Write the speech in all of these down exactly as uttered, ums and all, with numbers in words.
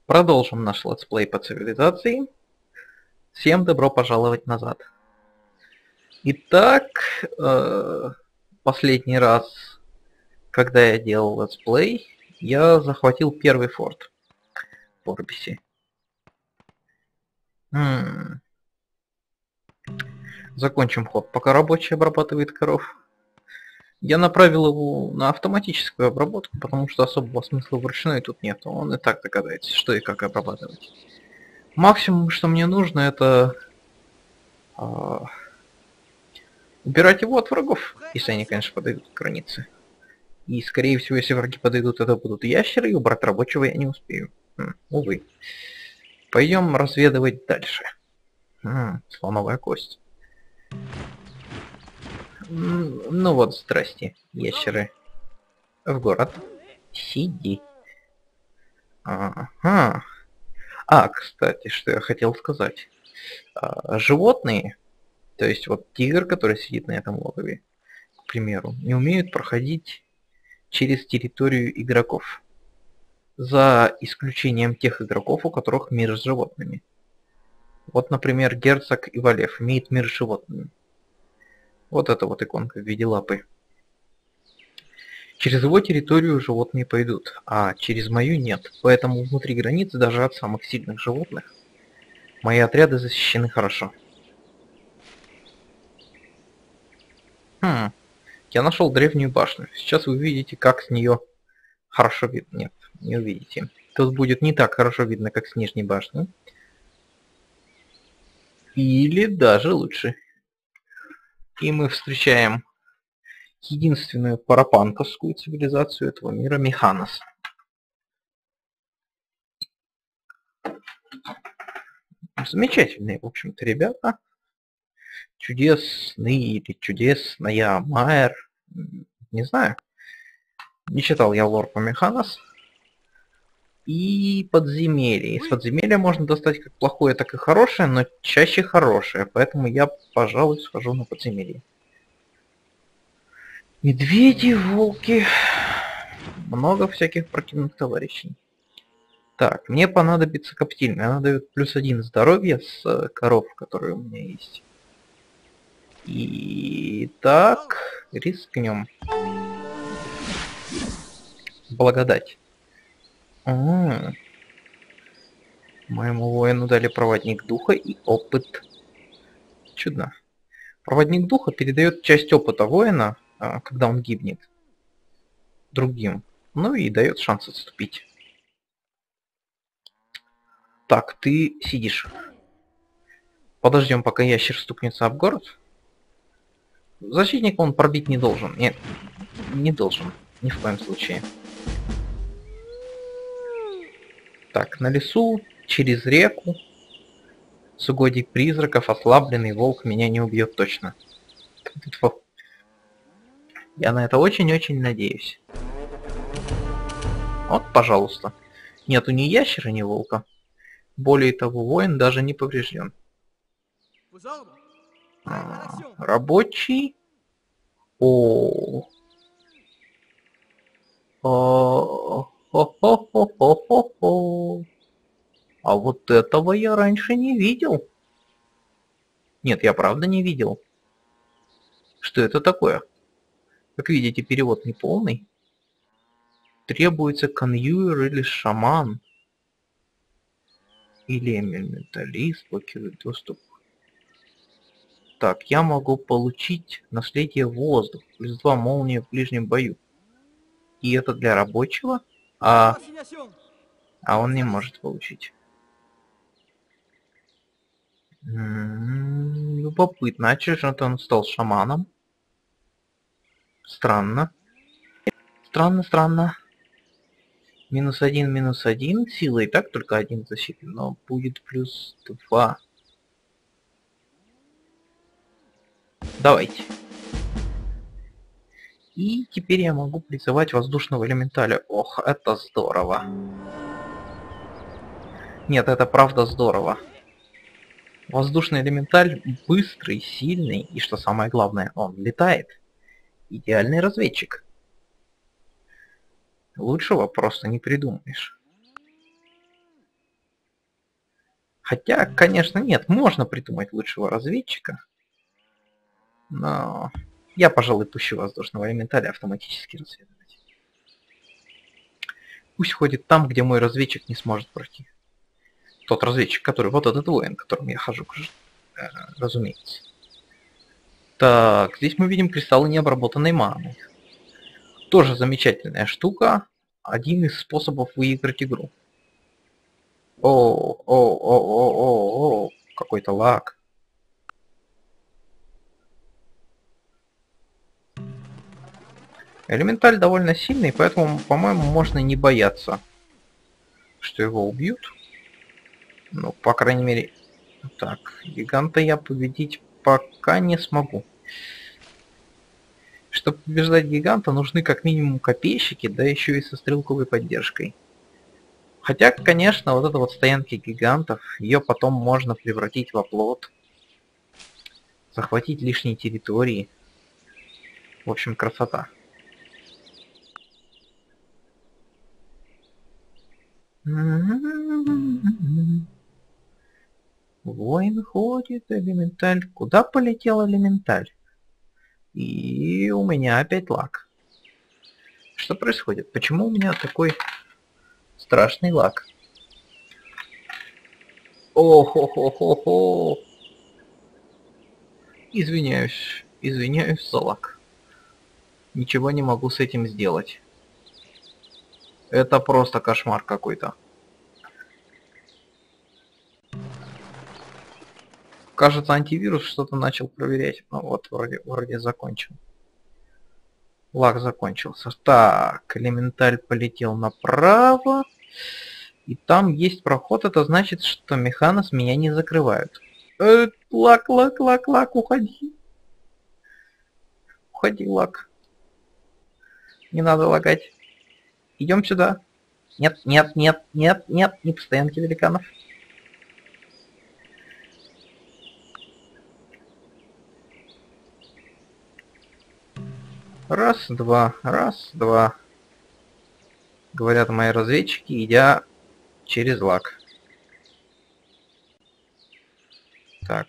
Продолжим наш летсплей по цивилизации. Всем добро пожаловать назад. Итак, э, последний раз, когда я делал летсплей, я захватил первый форт в Орбисе. М-м. Закончим ход, пока рабочий обрабатывает коров. Я направил его на автоматическую обработку, потому что особого смысла вручную тут нет. Он и так догадается, что и как обрабатывать. Максимум, что мне нужно, это э, убирать его от врагов, если они, конечно, подойдут к границе. И, скорее всего, если враги подойдут, это будут ящеры, и убрать рабочего я не успею. Хм, увы. Пойдем разведывать дальше. М, слоновая кость. М, ну вот, здрасте, ящеры. В город. Сиди. Ага. А, кстати, что я хотел сказать. А, животные, то есть вот тигр, который сидит на этом логове, к примеру, не умеют проходить через территорию игроков. За исключением тех игроков, у которых мир с животными. Вот, например, Герцог Ивалев имеет мир с животными. Вот эта вот иконка в виде лапы. Через его территорию животные пойдут, а через мою нет. Поэтому внутри границ даже от самых сильных животных мои отряды защищены хорошо. Хм, я нашел древнюю башню. Сейчас вы увидите, как с нее хорошо видно. Нет, не увидите. Тут будет не так хорошо видно, как с нижней башни. Или даже лучше. И мы встречаем единственную парапанковскую цивилизацию этого мира — Механос. Замечательные, в общем-то, ребята. Чудесный или чудесная Майер. Не знаю. Не читал я лор по Механос. И подземелье. Из подземелья можно достать как плохое, так и хорошее, но чаще хорошее. Поэтому я, пожалуй, схожу на подземелье. Медведи, волки. Много всяких противных товарищей. Так, мне понадобится коптильня. Она дает плюс один здоровья с коров, которые у меня есть. И так, рискнем. Благодать. А-а-а. Моему воину дали проводник духа и опыт. Чудно. Проводник духа передает часть опыта воина, когда он гибнет, другим. Ну и дает шанс отступить. Так, ты сидишь. Подождем, пока ящер стукнется об город. Защитник он пробить не должен. Нет, не должен. Ни в коем случае. Так, на лесу, через реку. С угодий призраков ослабленный волк меня не убьет точно. Я на это очень-очень надеюсь. Вот, пожалуйста. Нету ни ящера, ни волка. Более того, воин даже не поврежден. А, рабочий. О. О. Хо-хо-хо-хо-хо-хо. А вот этого я раньше не видел. Нет, я правда не видел. Что это такое? Как видите, перевод неполный. Требуется конъюер или шаман. Или элементалист, блокирует доступ. Так, я могу получить наследие воздух. Плюс два молнии в ближнем бою. И это для рабочего? А, а он не может получить. М-м, любопытно. А че же он стал шаманом? Странно. Странно, странно. Минус один, минус один. Сила и так только один защиты, но будет плюс два. Давайте. И теперь я могу призывать воздушного элементаля. Ох, это здорово. Нет, это правда здорово. Воздушный элементаль быстрый, сильный, и что самое главное, он летает. Идеальный разведчик. Лучшего просто не придумаешь. Хотя, конечно, нет, можно придумать лучшего разведчика. Но я, пожалуй, пущу воздушного элементаля автоматически разведывать. Пусть ходит там, где мой разведчик не сможет пройти. Тот разведчик, который... Вот этот воин, которым я хожу, э, разумеется. Так, здесь мы видим кристаллы необработанной маны. Тоже замечательная штука. Один из способов выиграть игру. О, о, о, о, о, о, какой-то лаг. Элементаль довольно сильный, поэтому, по-моему, можно не бояться, что его убьют. Ну, по крайней мере... Так, гиганта я победить пока не смогу. Чтобы побеждать гиганта, нужны как минимум копейщики, да еще и со стрелковой поддержкой. Хотя, конечно, вот эта вот стоянки гигантов, ее потом можно превратить в оплот, захватить лишние территории. В общем, красота. Воин ходит, элементаль. Куда полетел элементаль? И у меня опять лаг. Что происходит? Почему у меня такой страшный лаг? О-хо-хо-хо-хо! Извиняюсь. Извиняюсь за лаг. Ничего не могу с этим сделать. Это просто кошмар какой-то. Кажется, антивирус что-то начал проверять. Ну вот, вроде, вроде закончил. Лаг закончился. Так, элементаль полетел направо. И там есть проход. Это значит, что механос меня не закрывают. Э, лаг, лаг, лаг, лаг, уходи. Уходи, лаг. Не надо лагать. Идем сюда. Нет, нет, нет, нет, нет, не по стоянке великанов. Раз, два, раз, два. Говорят мои разведчики, идя через лаг. Так.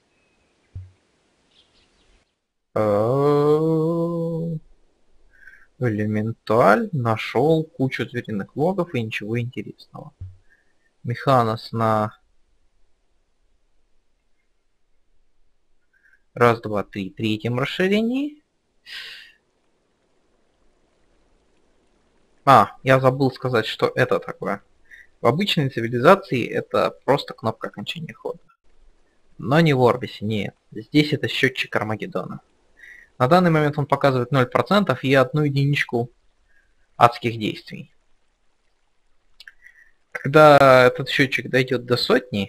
Элементаль нашел кучу звериных логов и ничего интересного. Механос на раз, два, три, третьем расширении. А, я забыл сказать, что это такое. В обычной цивилизации это просто кнопка окончания хода. Но не в Орбисе, нет. Здесь это счетчик Армагеддона. На данный момент он показывает ноль процентов и одну единичку адских действий. Когда этот счетчик дойдет до сотни,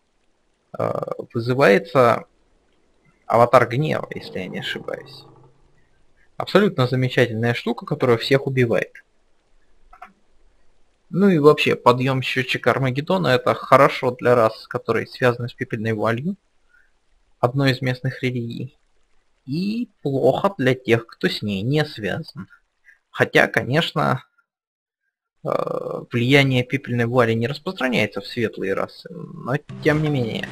вызывается аватар гнева, если я не ошибаюсь. Абсолютно замечательная штука, которая всех убивает. Ну и вообще, подъем счетчика Армагеддона это хорошо для рас, которые связаны с пепельной вуалью, одной из местных религий. И плохо для тех, кто с ней не связан. Хотя, конечно, влияние пепельной вуали не распространяется в светлые расы, но тем не менее.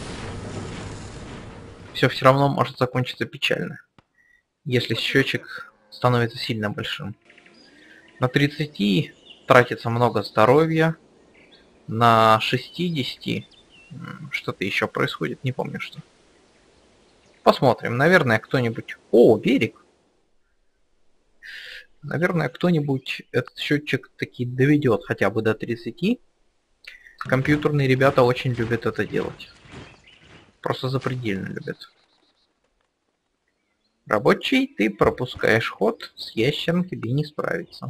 Все все равно может закончиться печально, если счетчик становится сильно большим. На тридцати тратится много здоровья, на шестидесяти что-то еще происходит, не помню что. Посмотрим, наверное, кто-нибудь... О, берег! Наверное, кто-нибудь этот счетчик таки доведет хотя бы до тридцати. Компьютерные ребята очень любят это делать. Просто запредельно любят. Рабочий, ты пропускаешь ход, с ящером тебе не справиться.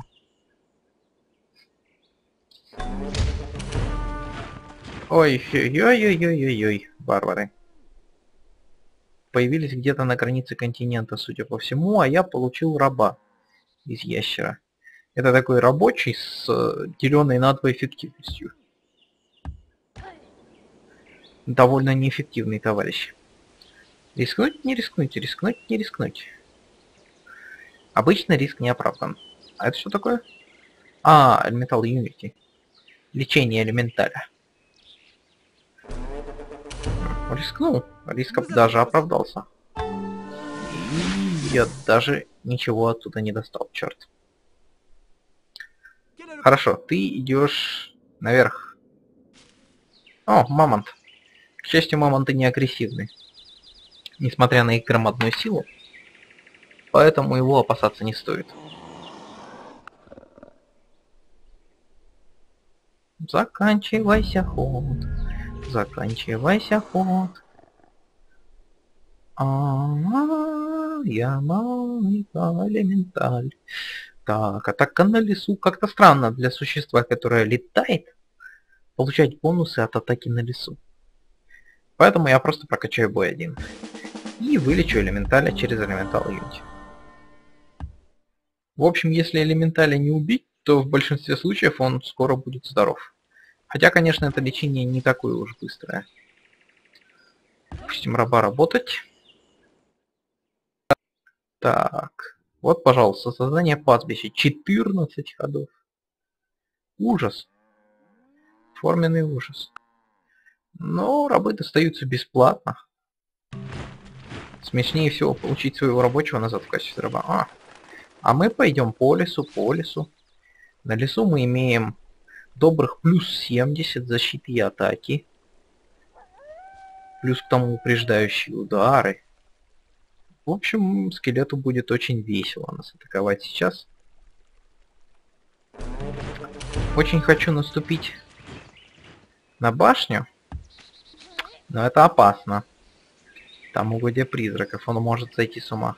Ой-ой-ой-ой-ой-ой, варвары. Появились где-то на границе континента, судя по всему, а я получил раба из ящера. Это такой рабочий с деленной на два эффективностью. Довольно неэффективный товарищ. Рискнуть, не рискнуть, рискнуть, не рискнуть. Обычно риск не оправдан. А это что такое? А, Elemental Unity. Лечение элементаля. Рискнул. Риск даже оправдался. И я даже ничего оттуда не достал, черт. Хорошо, ты идешь наверх. О, мамонт. К счастью, мамонты не агрессивны. Несмотря на их громадную силу. Поэтому его опасаться не стоит. Заканчивайся ход. Заканчивайся ход. А-а-а, я маленькая элементаль. Так, атака на лесу как-то странно для существа, которое летает, получать бонусы от атаки на лесу. Поэтому я просто прокачаю бой один. И вылечу элементаля через элементал юнити. В общем, если элементаля не убить, то в большинстве случаев он скоро будет здоров. Хотя, конечно, это лечение не такое уж быстрое. Пустим раба работать. Так, вот, пожалуйста, создание пастбища. четырнадцать ходов. Ужас. Форменный ужас. Но рабы достаются бесплатно. Смешнее всего получить своего рабочего назад в качестве раба. А, а мы пойдем по лесу, по лесу. На лесу мы имеем добрых плюс семьдесят защиты и атаки. Плюс к тому упреждающие удары. В общем, скелету будет очень весело нас атаковать сейчас. Очень хочу наступить на башню, но это опасно. Там угодья призраков, он может сойти с ума.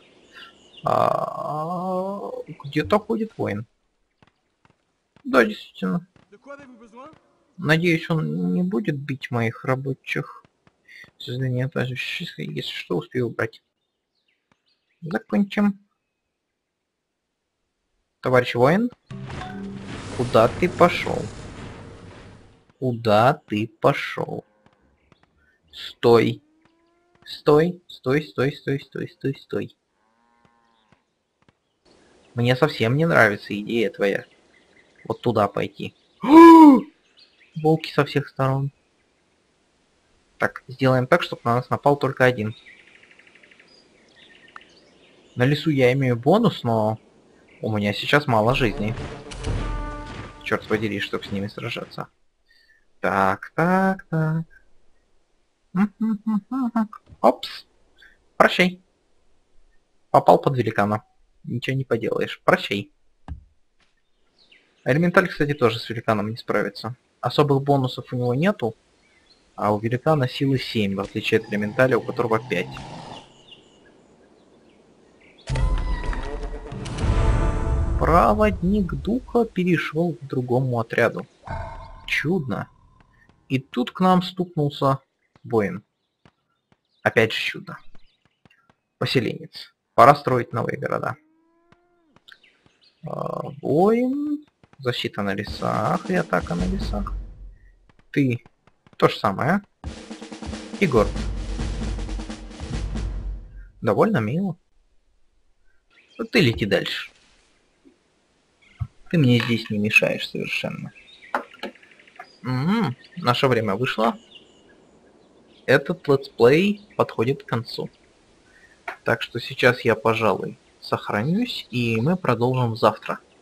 А... Где-то ходит воин. Да, действительно. Надеюсь, он не будет бить моих рабочих. Создание, если что, успею убрать. Закончим. Товарищ воин, куда ты пошел? Куда ты пошел? Стой. Стой, стой, стой, стой, стой, стой, стой. Мне совсем не нравится идея твоя. Вот туда пойти. Волки со всех сторон. Так, сделаем так, чтобы на нас напал только один. На лесу я имею бонус, но у меня сейчас мало жизни. Черт подери, чтобы с ними сражаться. Так, так, так. Опс. Прощай. Попал под великана. Ничего не поделаешь. Прощай. Элементаль, кстати, тоже с великаном не справится. Особых бонусов у него нету. А у великана силы семь, в отличие от элементаля, у которого пять. Проводник духа перешел к другому отряду. Чудно. И тут к нам стукнулся воин. Опять же чудо. Поселенец. Пора строить новые города. Воин. Защита на лесах и атака на лесах. Ты то же самое. И город. Довольно мило. Вот ты лети дальше. Ты мне здесь не мешаешь совершенно. М-м, наше время вышло. Этот летсплей подходит к концу. Так что сейчас я, пожалуй, сохранюсь, и мы продолжим завтра.